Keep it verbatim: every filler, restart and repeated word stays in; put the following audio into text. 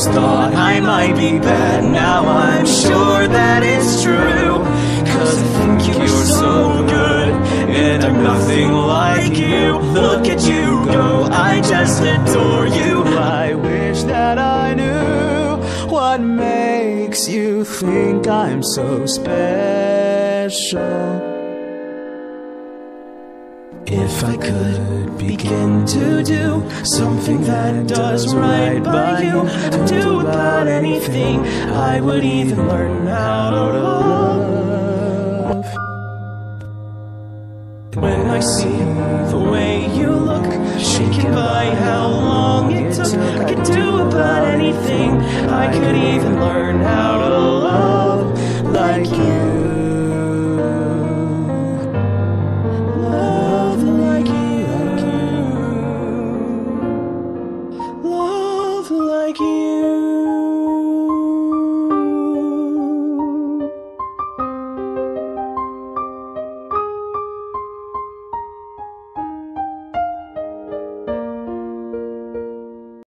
always thought I might be bad. Now I'm sure that it's true, 'cause I think you're so good, and I'm nothing like you. Look at you go, I just adore you. I wish that I knew what makes you think I'm so special. If I could begin to do something that does right by you, I'd do about anything. I would even learn how to love. When I see the way you look, shaken by how long it took, I could do about anything. I could even learn how to love like you.